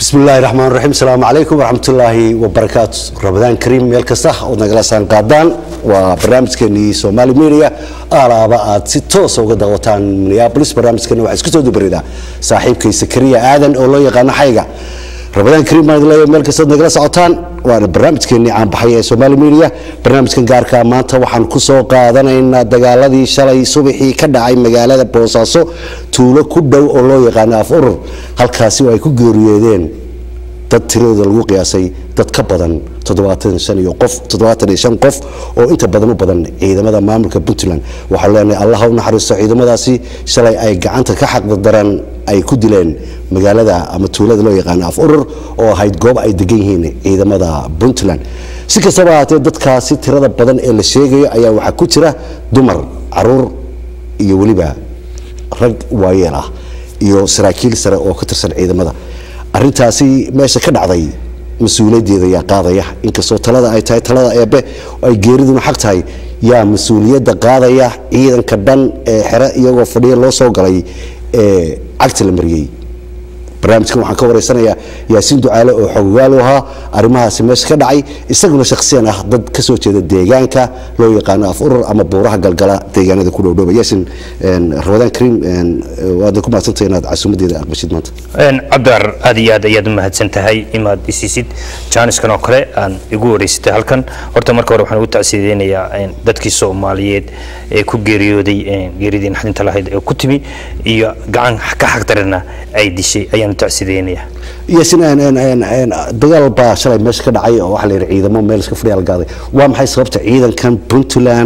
بسم الله الرحمن الرحيم السلام عليكم ورحمة الله وبركاته رمضان كريم ميل كسته ونجلسان قادان وبرنامج كني سومالي ميديا على بعض ستوس وقد وطن مينيابوليس برنامج كني وعسكتو دبريدا صاحب كي سكرية آذن أولو يقانا حاجة رمضان كريم ميل كسته نجلس عطان وأنا برنامج كني عم بحياة سومالي ميديا برنامج كن جاركا ما توحن كسو قادنا إن الدجالة دي شلي صبحي كده عين مجالة بوساسو tuulo ku dhow oo loo yaqaan afurur halkaasi ay ku geeriyeen dad tirada lagu qiyaasay dad ka badan 75 qof oo inta badan u badan ciidamada maamulka Puntland waxa leenahay Allah u naxariisto ciidamadaasi shalay ay gacanta ka xaq daran ay ku dileen magaalada ama tuulada loo yaqaan afurur oo ahayd goob ay degan yihiin ciidamada Puntland si kastaba ahaatee dadkaasi tirada badan ee la sheegayo ayaa waxa ku jira dumar caruur iyo waliba rag waayeel ah iyo saraakiil sare oo ka tirsan ciidamada arintaasi meesha ka dhacday mas'uuliyadeeda yaa qaadaya inkastoo talada ay tahay talada eebe ay geeriduna xaq tahay yaa mas'uuliyadda qaadaya ciidanka dhan ee xira iyagoo fadhiya loo soo galay ee cagta la mariyay barnaamijkan waxaan ka wareysanayaa Yaasiin Ducaale oo xogaal u ahaa arrimahaasi meesha ka dhacay isaguna shakhsiyan ah dad ka soo jeeda deegaanka loo yaqaan afurur ama buuraha galgala deegaanada ku dhow Yaasiin Ramadan Kareem waad ku maadsantahay inaad casuumadeeda aqbashid maanta Cabdar aad iyo aad ayaad mahadsantahay imaad isisid jaaniskan oo kale aan igu wareysatay halkan horta marka hore waxaan ugu tacsiideynayaa dadkii Soomaaliyeed ee ku geeriyooday geeridii naxdinta lahayd ee ku timi iyo gacan ka xaqdarina ay dishay ayaan تعسيدينيا ياسين أن دجال باشلا مش كده عي أو واحد العيد ما مالش كفري على القاضي وام حي صبت عيدا كان بنتلان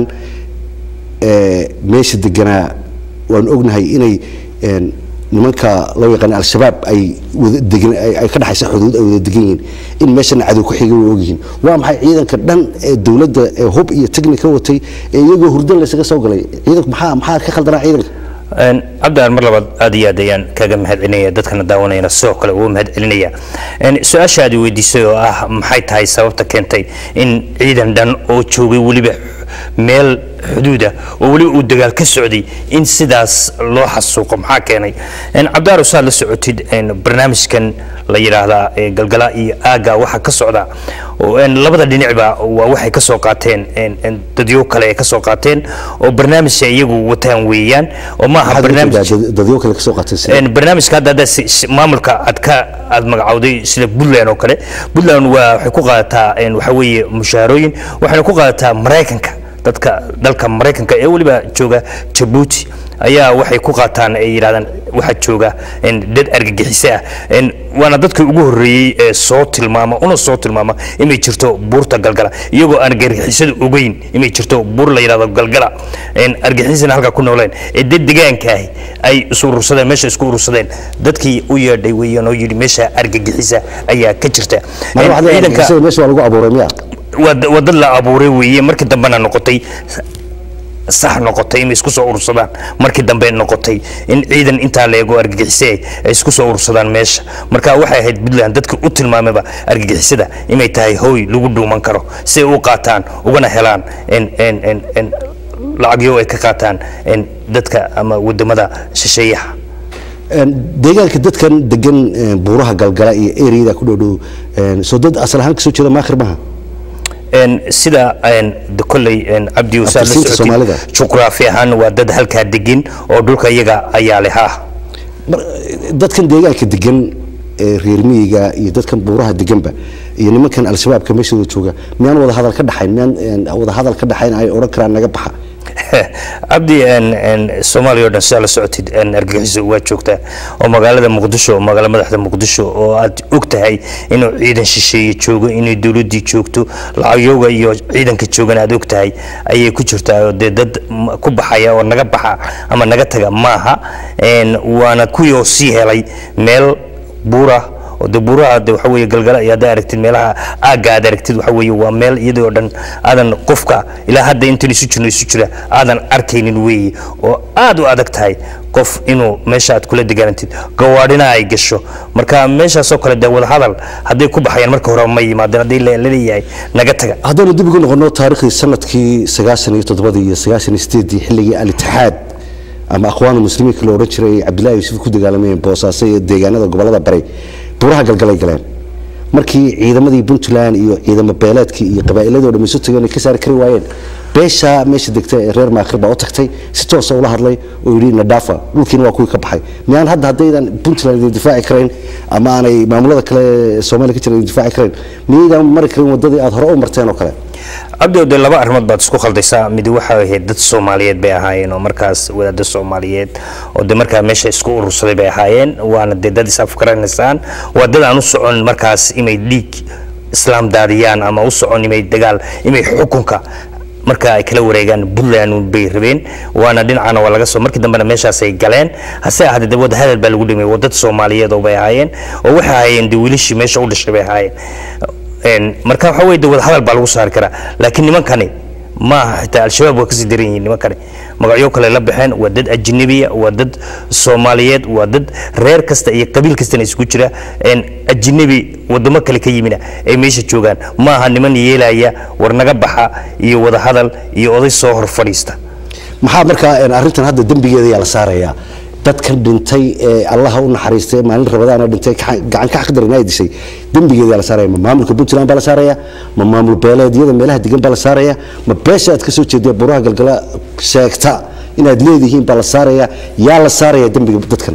ماشي دجنا ونقولنا هاي إني نمك لو يقن على الشباب أي دجن أي كده حيس حدود أو دجين إن ماشي نعدو كحيجي وجين وام حي عيدا كدن الدولة هوب يتجني كوتي يجوا هردن لسه سوقلي عيدك محا كخلدنا عيدك عبدالله مرلبad aad iyo aad ayaan kaga mahadcelinaya dadkana daawanayna soo kale uu mahadcelinaya su'aashaadu weydiisay oo ah maxay tahay sababta keentay in ciidan dhan oo joogay waliba meel xuduuda oo wali uu dagaal ka socday in sidaas loo xasuuqo maxaa keenay Cabdallah Rasaal la socotid barnaamijkan la yiraahdo galgala iyo aaga waxa ka socda oo labada dhinacba waa waxay ka soo qaateen dadyo kale ay ka soo qaateen oo barnaamijka iyagu wataan weeyaan oo ma aha barnaamij dadyo kale ka soo qaateen barnaamijka hadda maamulka aad magacawday sida Puntland oo kale Puntland waxay ku qaadataa waxa weeye mushaharooyin waxay ku qaadataa Mareykanka dadka dalka Mareykanka ee waliba jooga Djibouti ayaa waxay ku qaataan ay yiraahdaan waxa jooga dad argagixisa waana dadkii ugu horeeyay ee soo tilmaama inay jirto buurta galgala iyagoo aan argagixisada ogeyn inay jirto buur la yiraahdo galgala argagixisana halka ku nooleen ee deegaanka ay usurursadeen meesha isku urursadeen dadkii u yeedhay weeyaan oo yiri meesha argagixisa ayaa ka jirta ciidanka meesha lagu abuuray miya wadad la abuuray weeye markii dambana noqotay sax noqotay in isku soo urursadaan markii dambe noqotay in ciidan inta leego argagixisay ay isku soo urursadaan meesha marka waxay ahayd Puntland dadka u tilmaamayba argagixisada inay tahay hooy lagu dhuuman karo si u qaataan ugana helaan lacagyo ay ka qaataan dadka ama wadamada shisheeyaha deegaanka dadkan degan buuraha galgala iyo area ku dhow soo dad asal ahaan ka soo jeeda maakhirmaha sida kolay Abdi Wasaal juqraafi ahaan waa dad halka degan oo dhulka iyaga ayaa leh dadkan deegaanka degan reer miyiga iyo dadkan buuraha deganba iyo nimankan al-shabaab ka meesha jooga miyaan wada hadal ka dhaxayn ay oran karaan naga baxa Abdi Soomaaliya oo sala socotid argagixisada waa joogta oo magaalada Muqdisho magaalada madaxda Muqdisho oo aad ogtahay inuu ciidan shisheeye joogo inuu dawladii joogto lacagyoga iyo ciidanka joogan aad ogtahay ayay ku jirtaa oo dad ku baxaya oo naga baxa ama naga taga maaha waana kuyo sii helay meel buura oo buuraha waxa weeye galgala iyo aragtid meelaha aaga aragtid waxa weeye waa meel iyadoo dhan aadan qofka ilaa hadda inta isu jira aadan arkaynin weeye oo aad u adag tahay qof inuu meesha aad kula degaanantid gawaadhina ay gasho marka meesha soo kale wada hadal haday ku baxayaan marka hore ma yimaadeen haday leeyahay naga taga hadana dib ugu noqono taariikhii sanadkii 97 iyo 98 xilligii al-Ittixaad ama aqwaan muslimiinka loo oran jiray Cabdullaahi Yuusuf ku dagaalamay Boosaaso iyo deegaanada gobolada Bari buraha galgalay galeen markii ciidamadii Puntland iyo ciidamo beeleedkii iyo qabaa'iladooda dhammayso tagay ka saar kari waayeen beesha meesha degtay reer maakhir baa u tagtay si toos ah ula hadlay oo yiri nadaafa dhulkiina waa kuwii ka baxay miyaan haddaydan Puntland difaaci kareen ama aanay maamulada kale Soomaaliya ka jiray difaaci kareen miyaan mari karin wadadii aad hore u marteen oo kale abdowde laba arrimood baad isku khaldaysaa mid waxa ahayd dad Soomaaliyeed bay ahaayeen oo markaas wadaad Soomaaliyeed oo de markaa meesha isku urursaday bay ahaayeen waana dad is afkaranaysan waa dad aan u socon markaas inay dhiig islaam daadiyaan ama u socon inay dagaal inay xukunka marka ay kala wareegaan Puntland bay rabeen waana dhinacana waa laga soo markii dambena meeshaas ay galeen hase ahayd dad hadal baa lagu dhimay wadad Soomaaliyeed oo bay ahaayeen oo waxa ahaayeen wiilashii meesha u dhashay bay ahaayeen marka waxa weey dawlad hadal baa lagu saar karaa laakiin nimankani ma xitaa al-shabaab waa ka sii daran yihiin nimankani magacyo kale la baxeen waa dad ajnabiya waa dad Soomaaliyeed waa dad reer kasta iyo qabiil kasta isku jira ajnabi wadamo kale ka yimina ay meesha joogan ma aha niman yeelaya war naga baxa iyo wada hadal iyo oday soo hor fadhiista maxaa markaa arrintan hadda dambigeeda la saaraya dadkan dhintay Allah u naxariistay maalin Ramadaan dhintay gacan ka xaqdarin ay dishay dambigeeda la saaraya maamulka Puntland baa la saaraya maamul beeleedyada meelaha degan baa la saaraya ma beesha aad ka soo jeeday buraha galgala sheegta inaad leedihiin baa la saaraya yaa la saaraya dambiga dadkan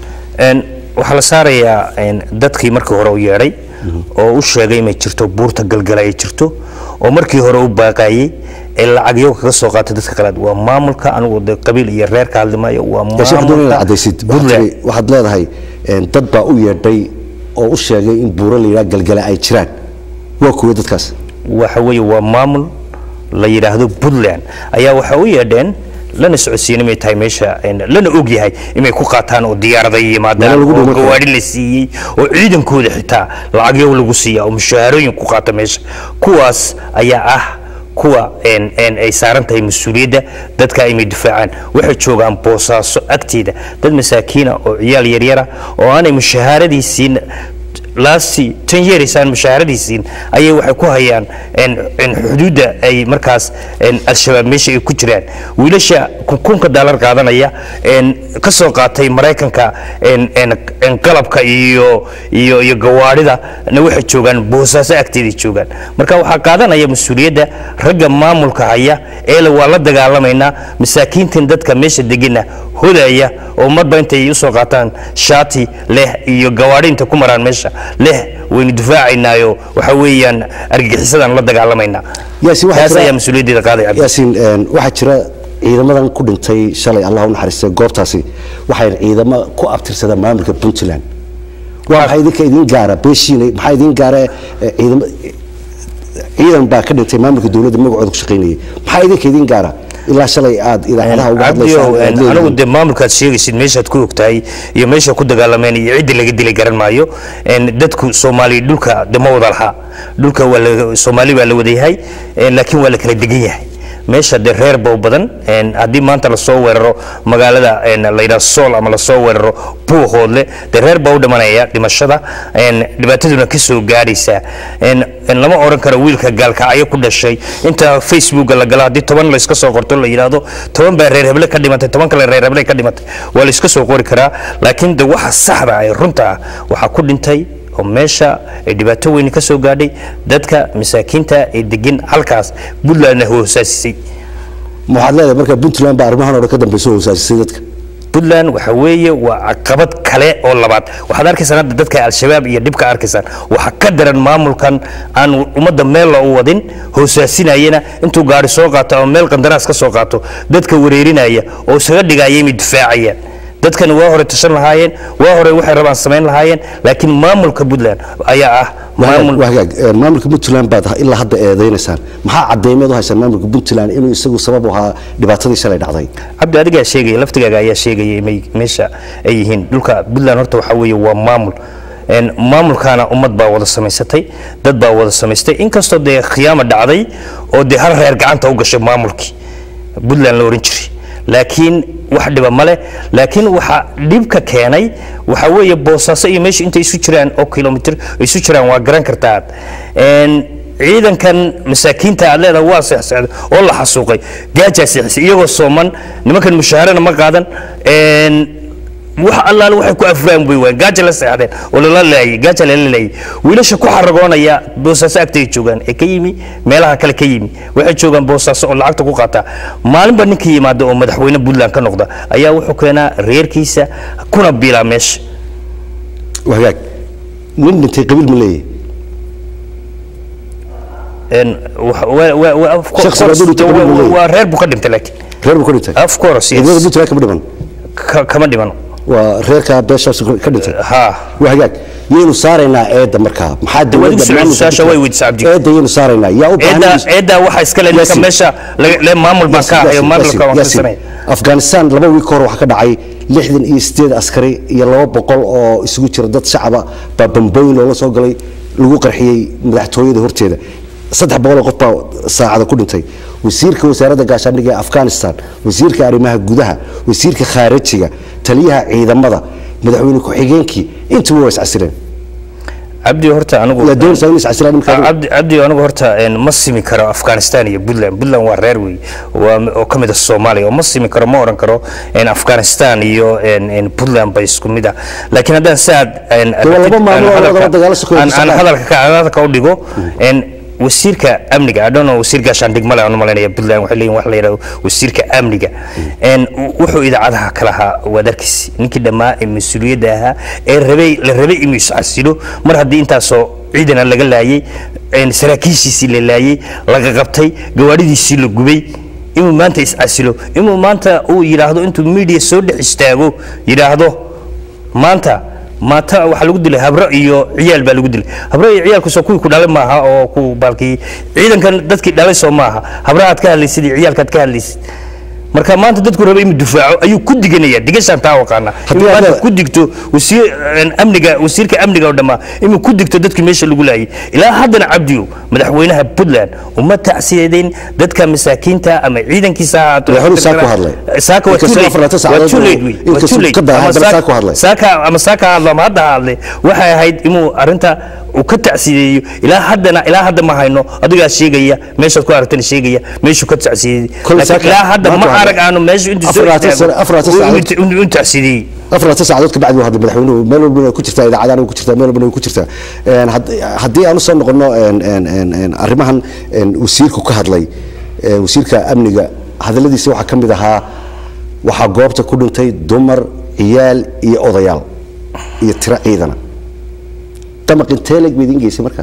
waxa la saaraya dadkii markii hore u yeeray oo u sheegay inay jirto buurta galgala ay jirto oo markii hore u baaqayay lacag yow kaga soo qaatay dadka kale waa maamulka anigu qabiil iyo reer ka hadlimayo waa maamulka waxaad leedahay dad baa u yeedhay oo u sheegay in buuro la yiraahdo galgala ay jiraan waa kuwa dadkaas waxa weeye waa maamul la yiraahdo Puntland ayaa waxa u yeedheen lana socodsiinay tahay meesha lana og yahay inay ku qaataan oo diyaarada yimaadaan oo gawaari la siiyay oo ciidankooda xitaa lacag yow lagu siiyo oo mushaharooyin ku qaata meesha kuwaas ayaa ah kuwa ay saaran tahay mas'uuliyadda dadka ay difaacaan waxa joogan boosaaso agteeda dad masaakiina oo ciyaal yar yar oo aanay mushaharadiisiin laasi 10 years aan mushaharadiisiin ayay waxay ku hayaan xuduuda ay markaas al-shabaab meesha ay ku jiraan wiilasha kunka dollar qaadanaya ka soo qaatay Mareykanka qalabka iyo gawaarida waxa joogan boosaaso agteeda joogan marka waxa qaadanaya mas'uuliyadda ragga maamulka haya ee waa la dagaalamayna masaakiintan dadka meesha degina hodaya oo marba intay u soo qaataan shaati leh iyo gawaari inta ku maraan meesha leh waynu difaacaynaayo waxa weeyaan argagixisadan la dagaalamayna yaasi mas'uuliyadda qaaday yaasin waxa jira ciidamadan ku dhintay shalay Allah u naxariisto goobtaasi waxay ciidamo ku abtirsada maamulka Puntland waxa idin gaara beeshiinay maxay idin gaara ciidan baa ka dhintay maamulka dawladda magacooda ku shaqeynayay maxay idin gaara ilaa shalay aad idaacadaha uga hadlaysaa anigu de maamulkaad sheegaysid meeshaad ku ogtahay iyo meesha ku dagaalameen iyo cid laga dilay garan maayo dadku Soomaali dhulka dama wada laha dhulka waa Soomaali baa la wadayahay laakiin waa la kala degan yahay meesha de reer bow badan hadii maanta la soo weeraro magaalada la yiraahdo Sool ama la soo weeraro Buuhoodle de reer bow dhamanaya dhimashada dhibaataduna ka soo gaaraysa lama oran karo wiilka gaalka ay ku dhashay inta Facebook la gala hadii 10 la iska soo qorto la yiraahdo 10 baa reer heble ka dhimatay 10 kale reer heble ka dhimatay waa la iska soo qori karaa laakiin de waxa saxda ay runta waxa ku dhintay oo meesha ay dhibaato weyn ka soo gaadhay dadka masaakiinta ee degan halkaas Puntland hoosaasisay muxaadlada marka Puntland baa arrimahan oo ka dambeysay hoosaasisay dadka Puntland waxa weeye waa caqabad kale oo labaad waxaad arkaysaa dadka al-shabaab iyo dibka arkaysan waxa ka daran maamulkan aan umada meel loo wadin hoosaasinayna intuu gaari soo qaato oo meel qandaraas ka soo qaato dadka wareerinaya oo isaga dhigayay mid difaacayaan dadkan waa hore tashan lahaayeen waa hore waxay rabaan sameyn lahaayeen laakiin maamulka Puntland ayaa ah maamulka Puntland baad ilaa hadda eedeynaysan maxaa cadeemeed u haysan maamulka Puntland inuu isagu sabab u ahaa dhibaatadii shalay dhacday abdi adiga sheegay laftigaaga ayaa sheegay meesha ay yihiin dhulka Puntland horta waxa weeye waa maamul maamulkana ummad baa wada samaysatay dad baa wada samaystay inkastoo de khiyaamo dhacday oo de hal reer gacanta u gashay maamulkii Puntland la oran jiray laakiin wax dhiba male laakiin waxa dhibka keenay waxa weeye boosaaso iyo meesha inta isu jiraan oo kilomitir isu jiraan waa garan kartaa ciidankan masaakiinta aad leedahay waa saxsaad oo la xasuuqay gaaja saxsi iyagoo sooman nimankan mushaharana ma qaadan wax allaale waxay ku afraan bay waan gaaja la seexdeen oo la laayay gaaja la laayay wiilasha ku xaragoonaya boosaaso agtay joogan ee ka yimi meelaha kale ka yimi waxay joogan boosaaso oo lacagta ku qaata maalinba ninkii yimaado oo madaxweyne Puntland ka noqda ayaa wuxuu keenaa reerkiisa kuna biila meesha wagaag nin dhintay qabiil ma leeyahay waa reer buu ka dhintay laakiin reer buu ka dhintay of course yes kama dhiman waa reerka beeshaas ka dhintay wagaag yeenu saaraynaa eeda markaa maxaa dawladda maamulka way wid saabdi eeda yeenu saaraynaa yaa u baahan eeda waxa iska leeyahay meesha la maamul baan ka ahayo maamulka waan sanay Afghanistan laba wiil hore waxa ka dhacay 68 askari iyo 200 oo isugu jira dad shacab ah bambayn loo soo galay lagu qarxiyay madaxtooyada horteeda 300 qof baa saacada ku dhintay wasiirka wasaaradda gaashaandhigga ee Afghanistan wasiirka arrimaha gudaha wasiirka khaarijiga taliyaha ciidamada madaxweyne ku xigeenkii intuu way iscasileen abdi horta anigu la doon saynis caslaan imka abdi anigu horta ma simi karo Afghanistan iyo Puntland waa reer weey oo kamid ah Soomaaliya oo ma simi karo ma oran karo in Afghanistan iyo Puntland bay isku mid ah laakiin haddaan saad aan hadalka u dhigo wasiirka amniga adoono wasiirka shandhig male aan malaynayaa Puntland waxa leeyahay wax la yiraahdo wasiirka amniga wuxuu idaacadaha kala ahaa wadarkiis ninkii dhamaa mas'uuliyadda ahaa ee la rabay inuu iscasilo mar haddii intaasoo ciidan laga laayay saraakiishiisii la laayay laga qabtay gawaadhidiisii la gubay inuu maanta iscasilo inuu maanta uu yiraahdo intuu media soo dhex istaago yiraahdo maanta maanta waxa lagu dilay habro iyo ciyaal baa lagu dilay habro iyo ciyaalku soo ku dhalay maaha oo ku balki ciidankan dadkii dhalay soo maaha habraad ka hadlaysid ciyaalkaad ka hadlaysid marka maanta dadku rabay inuu difaaco ayuu ku diganaya digashan taa waqana hadii ku digto wasiirka amniga oo dhama inuu ku digto dadkii meesha lagu laayay ilaa haddana Cabdiyo madaxweynaha Puntland uma tacsiyeedeen dadka masaakiinta ama ciidankiisa haato saaka waa saaka hadlay waxay ahayd inuu arinta uu ka tacsiyeeyo ilaa hadda ma hayno adiga sheegaya meesha ku aragtay sheegaya meesha ka tacsiyeeyo ilaa hadda ma arag aanu meesha inta soo tacsiyeeyo أفراد تسعة عدد كبعد واحد مدحونه ملو بنا كتير إذا عدنا كتير ملو بنا كتير هدي أنا صار نقولنا أرمهن وسيرك كهذلي وسيرك أمنية هذا الذي سوى حكم بذها وحجابته كلهم تي دمر عيال يأضيال يترى إيدنا تم قنتلك بدين جيسي مركا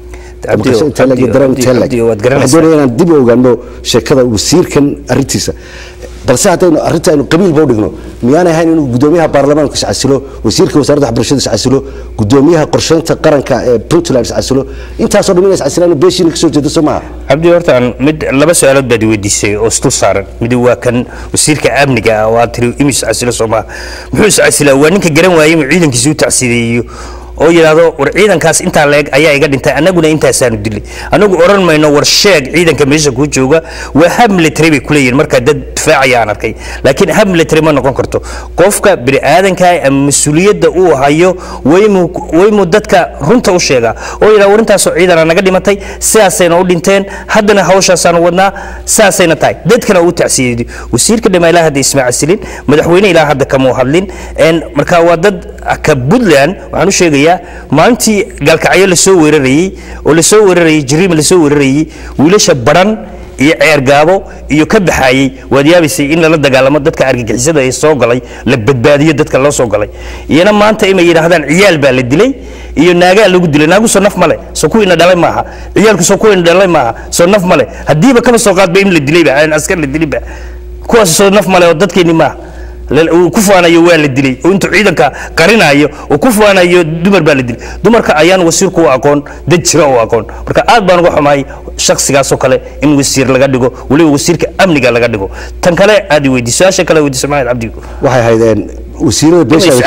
تلك درام تلك هذول أنا دبوا جنبه شكله وسير كان أريتيسه بس أريتها إنه قبيل بودقنا ميانا هاي إنه قدوميها برلمان كش عسلو وزيرك وزارة حبرشة عسلو قدوميها قرشان تقارن كبنتولار عسلو أنت أصلا من عسلو إنه بيشي نكسر جد سماع عبدي ورطان مد لبس سؤالات بدي ودي سي أستو صار مدوا كان وزيرك أمنك واتري إمش عسلو سماع محوس عسلو وانك جرم وايم عيدن كسوت عسليو oo yiraahdo war ciidankaas inta leeg ayaa iga dhintay anaguna intaasaan u dilay anagu oran mayno war sheeg ciidanka meesha ku jooga waa hab military bay kuleeyeen marka dad difaacayaan arkay laakiin hab military ma noqon karto qofka bini aadanka ama mas'uuliyadda uu hayo waymu dadka runta u sheega oo yiraahdo warintaas ciidan naga dhimatay siyaasayna u dhinteen haddana hawshaasaan wadnaa saasayna tahay dadkana uu tacsiyeeyo wasiirka dhamaylaha hadda Ismaaciil Silin madaxweyne ilaa hadda kama hadlin marka waa dad ka Puntland waxaan u sheegay maalintii galkacyo la soo weerarayay jiriim la soo weerarayay wiilasha baran iyo ceergaabo iyo ka baxayay waadiyabisay in la dagaalamo dadka argagixisada ay soo galay la badbaadiyo dadka loo soo galay iyana maanta ay yiraahdaan ciyaal baa la dilay iyo naaga lagu dilay naagu soo naf male soo ku ina dhalay maaha ciyaalku soo ku ina dhalay maaha soo naf male hadiiba kama soo qaad bay in la dilay baa askar la dilay baa kuwaas soo naf male oo dadkeeni maaha kufaanayo waa la dilay oo inta ciidanka qarinayo oo kufaanayo dumar baa la dilay dumarka ayaan wasiirku u aqoon dad jira oo aqoon marka aad baan uga xumaay shakhsigaas oo kale in wasiir laga dhigo waliba wasiirka amniga laga dhigo tan kale aad weydiisaasha kale weydiismaayad Cabdi waxay haydeen wasiirada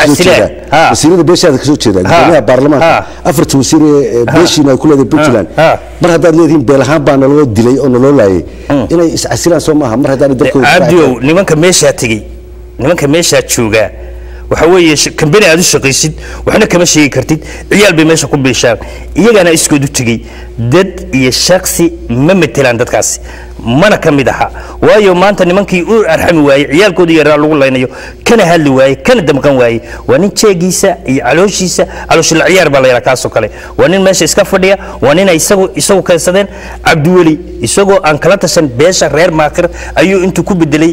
beeshada kasoo jeeda gudoomiyaha baarlamaanka afarta wasiir beeshina ay ku leedahay Puntland mar haddaad leedihiin beelahaan baa naloo dilay oo naloo laayay inay iscasilaan soo maaha mar haddaan dadkooda Cabdi nimanka meesha tagay nimanka meesha jooga waxa weeye company aad u shaqaysid waxna kama sheegi kartid ciyaal bay meesha ku beeshaan iyagana iskood u tagay dad iyo shakhsi ma metelaan dadkaas mana ka mid aha waayo maanta nimankii u arxami waayey ciyaalkoodii yaraa lagu leynayo kana hadli waayey kana damqan waayey waa nin jeegiisa iyo calooshiisa calooshil ciyaar baa la yiraahdaa kaasoo kale waa nin meesha iska fadhiya waa nin isagu keensadeen Cabdiweli isagoo aan kala tashan beesha reer Maakir ayuu intuu ku bedelay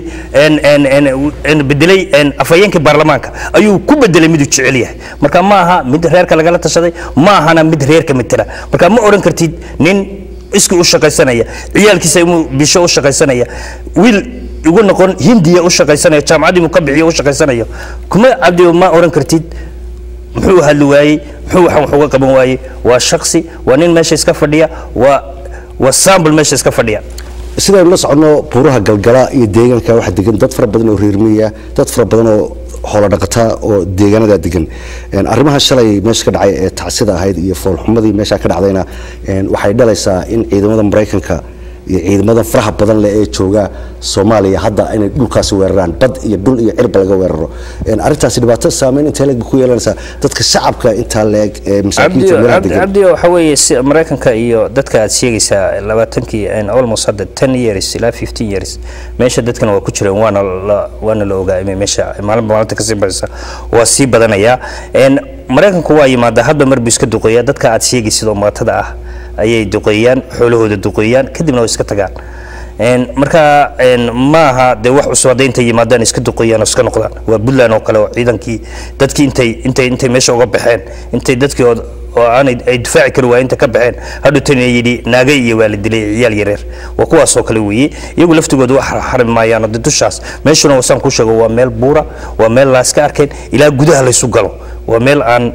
afayeenka baarlamaanka ayuu ku bedelay mid uu jecel yahay marka ma aha mid reerka laga tashaday ma ahana mid reerka mitira marka ma oran kartid nin isku u shaqaysanaya ciyaalkiisa inuu bisho u shaqaysanaya wiil ugu noqon Hindiya u shaqaysanaya jaamacadii ka bixiyo u shaqaysanaya kuma Cabdi ma oran kartid muxuu hadli waayey muxuu wax uga qaban waayey waa shakhsi waa nin meesha iska fadhiya waa sample meesha iska fadhiya sidoo la socono buuraha galgala iyo deegaanka waxa degan dad fara badan oo reer miyiga dad fara badan oo xoolo dhaqata oo deegaanada degan arrimaha shalay meesha ka dhacay ee tacsida ahayd iyo foolxumadii meesha ka dhacdayna waxay dhalaysaa in ciidamada Mareykanka iyo ciidamada faraha badan leh ee jooga Soomaaliya hadda inay dhulkaas weeraraan bad iyo dhul iyo cirba laga weeraro arintaas dhibaato saameyn inta leeg ku yeelanaysa dadka shacabka inta leeg ee masaakiinta meelaha degan Cabdi waxa weeye Mareykanka iyo dadka aad sheegaysa 20kii almost hadda 10 years ila 15 years meesha dadkan waa ku jireen waana la ogaayay meesha maalinta ka sii baraysa waa sii badanaya Mareykanku waa yimaada hadda marba iska duqeeya dadka aad sheegaysid oo maatada ah ayay duqeeyaan xoolahooda duqeeyaan kadibna way iska tagaan marka ma aha de wax cusub deynta yimaadaan iska duqeeyaan oo iska noqdaan waa Puntland oo kale oo ciidankii dadkii intay meesha uga baxeen intay dadkii oo aanay difaaci kari waayeen inta ka baxeen hadda tan yiri naagay iyo waalidilay ciyaal yareer waa kuwaas oo kale weeyii iyagu laftigooda wax xarimayaan oo dushaas meeshuna wasan ku sheego waa meel buura waa meel la iska arkeen ilaa gudaha la isu galo waa meel aan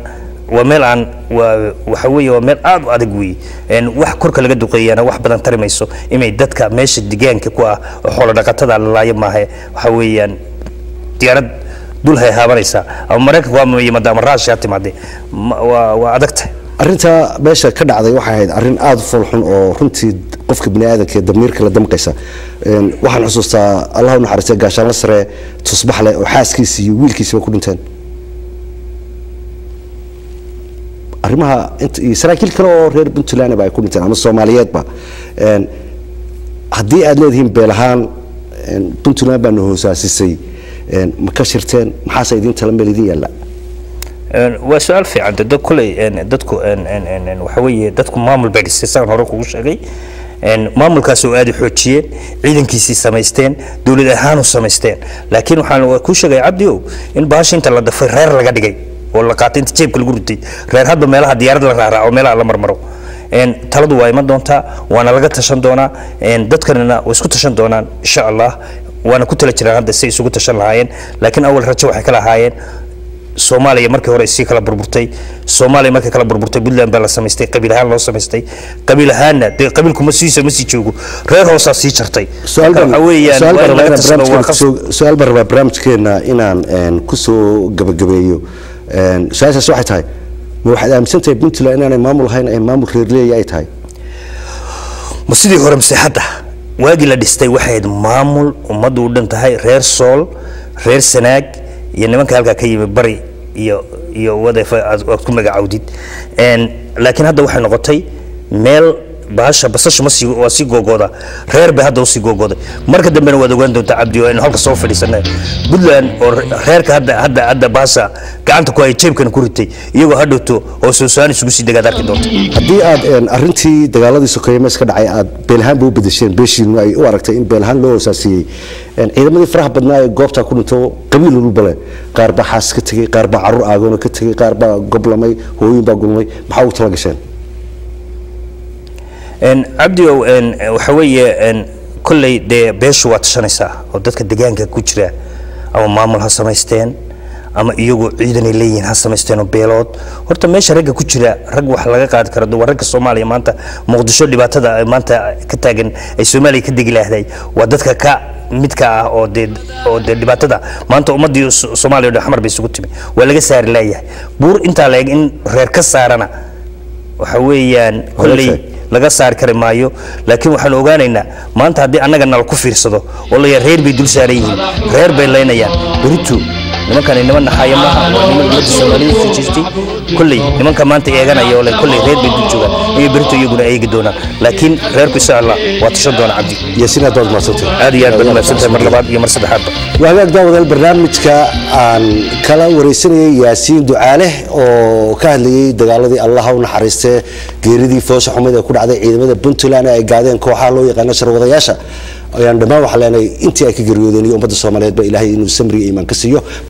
waxa weeye waa meel aad u adag weey wax korka laga duqeeyana wax badan tarimayso inay dadka meesha deegaanka ku ah xoolo dhaqatada la laayo maahe waxa weeyaan diyaarad dul hay haabanaysa ama Mareykanka waa yimaada Raashiya timaade waa adagta arinta meesha ka dhacday waxa ahayd arin aad u fulxun oo runtii qofka bini'aadamka ee damiirka la damqaysa waxaan xusuustaa Allahu naxariisto gaashaan la sare tusbax leh oo xaaskiisa iyo wiilkiisa ku dhinteen arrimaha inta saraakiil kale oo reer Puntland ay ku dhinteen ama Soomaaliyeed ba hadii aad leedihiin beelahaan Puntland baa hoosaasisay ma ka shirteen maxaa idin tala meelidin yalla waa su'aal fiican dadku waxa weeye dadku maamul bay dhisay hore kugu sheegay maamulkaas oo aad u xoojiyeen ciidankiisii sameysteen dawlad ahaan u sameysteen laakiin waxaan ku sheegay Cabdi in baashinta la dafay reer laga dhigay oo la qaatay inta jeebka lagu rutay reer hadba meelaha diyaarad la raaco meelaha la marmaro taladu waa iman doontaa waana laga tashan doonaa dadkana way isku tashan doonaan insha Allah waana ku tala jiraan hadda si isugu tashan lahaayeen laakiin awal rajo waxay kala haayeen Soomaaliya markii hore si kala burburtay Soomaaliya markii kala burburtay Puntland baa la sameystay qabiil ahaan loo sameystay qabiil ahaanna qabiilku ma sii joogo reer hoosa sii jartay waxa weeyaan su'aal barnaamijkeena inaan ku soo gabagabeeyo شايسة واحد هاي واحد أمسنت بنت لأن أنا مامل هاي أنا مامل خيرلية أي هاي مسيدي هرم سحته واجي لدستي واحد مامل ومدو ودنت هاي رير سول رير سناج يعني ما كان كي بري يو وظيفة أكون مجعودين لكن هذا واحد نقطي ميل bahasha basasha ma sii googooda reer bay hadda u sii googooday marka dambe wada waan doonta Cabdi oo in halka soo fadhiisanay Puntland oo reerka hadda bahasha gacanta ku ay jeebkan ku ritay iyagoo hadhowto oo soo saan isugu sii dagaal arki doonta hadii aad arintii dagaaladii sokeeye meesha ka dhacay aad beelhaan buu bedesheen beeshiin ay u aragtay in beelhaan loo hoosaasiyay ciidamadii faraha badnaa ee goobta ku dhinto qabiil uu bale qaar ba xaas ka tagay qaar ba carruur aagoon ka tagay qaar ba goblamay hooyin ba gulmay maxaa u tala gasheen Cabdi waxa weeye kullay de beeshu waa tashanaysaa oo dadka deegaanka ku jira ama maamul ha sameysteen ama iyagu ciidan ay leeyihiin ha sameysteen oo beelood horta meesha ragga ku jira rag wax laga qaadi karo wararka Soomaaliya maanta Muqdisho dhibaatada maanta ka taagan ay Soomaaliya ka digi lahayd waa dadka ka midka ah oo dhibaatada maanta ummadii Soomaaliya oo xamar bay isugu timi waa laga saari laayahay buur inta leeg in reer ka saarana waxa weeyaan kullay laga saar kari maayo laakiin waxaan ogaanaynaa maanta hadii annaga nal ku fiirsado oo la reer bay dul saaran yihiin reer bay leynayaan baritu nimankan niman naxaya maaha niman ummadda Soomaaliyeed soo jeestay kulli nimanka maanta eeganaya oo kulli reer bay joogaan iyo birtu iyaguna eegi doonaan laakiin reerku insha Allah waa tashan doona cabdi ياسين دود ماسوتي aad iyo aad bad maasantay mar labaad iyo mar saddexaad وهاك داود البرنامج كان كلا وريسني ياسين دعاله oo ka hadlayay dagaaladii Allah u naxariistay geeridii foosha xumada ku dhacday ciidamada Puntland ay gaadeen kooxaha loo yaqaan sharwadayaasha ayaan dhamaan waxa leenahay intii ay ka geeriyoodeen ummadda Soomaaliyeed ba Ilaahay inuu samri iimaan ka siiyo